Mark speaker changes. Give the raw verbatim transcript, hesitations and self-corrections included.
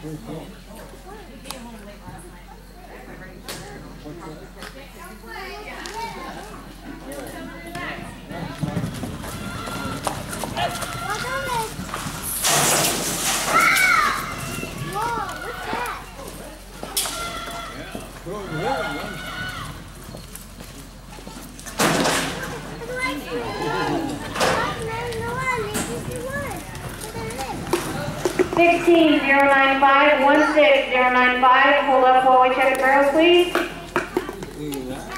Speaker 1: sixteen zero nine five, one six zero nine five, hold up while we check the barrels, please.